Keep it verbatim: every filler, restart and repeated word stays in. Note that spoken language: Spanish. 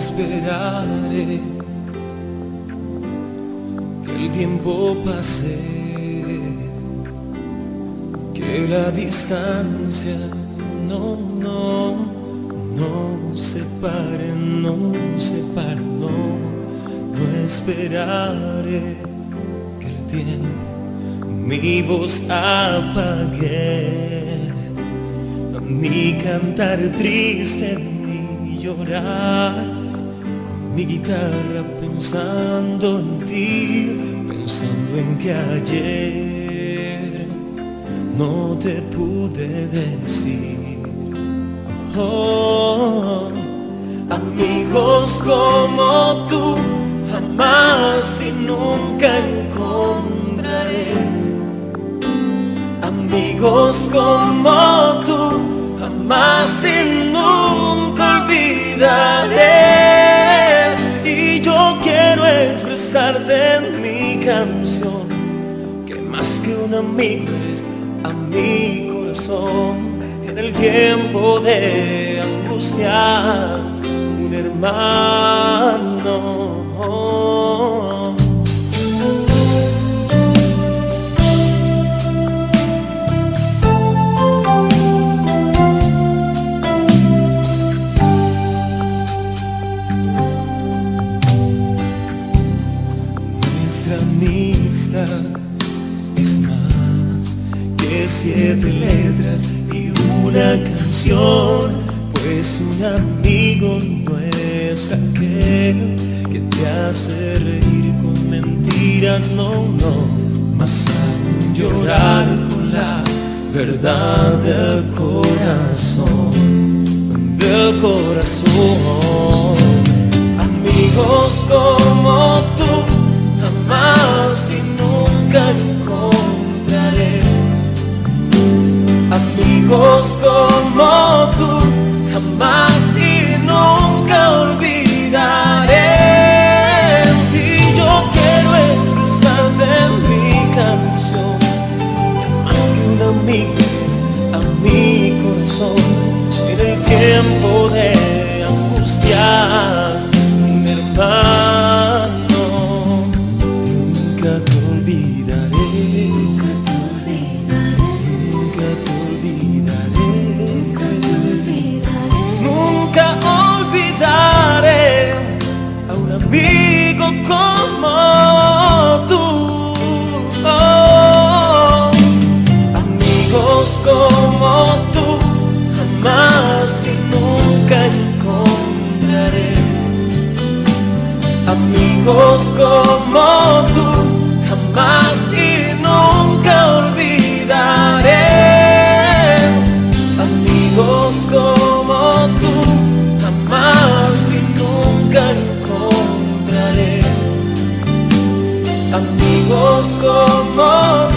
esperaré que el tiempo pase, que la distancia no, no, no separe, no separe, no, no esperaré que el tiempo mi voz apague, ni cantar triste ni llorar, con mi guitarra pensando en ti, pensando en que ayer no te pude decir. Oh, amigos como tú jamás y nunca encontraré. Amigos como tú jamás y nunca olvidaré. Y yo quiero expresarte en mi canción que más que un amigo es a mi corazón. En el tiempo de angustia, un hermano. Nuestra amistad es más que siete letras y una canción, pues un amigo no es aquel que te hace reír con mentiras, no, no, más aún llorar con la verdad del corazón, del corazón. Amigos como tú jamás y nunca encontraré. Amigos como tú jamás y nunca olvidaré. Y yo quiero expresarte en mi canción que más que un amigo es a mi corazón. En el tiempo de angustia, un hermano. Nunca te olvidaré, nunca te olvidaré, nunca te olvidaré, nunca olvidaré a un amigo como tú. Oh, amigos como tú jamás y nunca encontraré. Amigos como tú jamás y nunca olvidaré. Amigos como tú jamás y nunca encontraré. Amigos como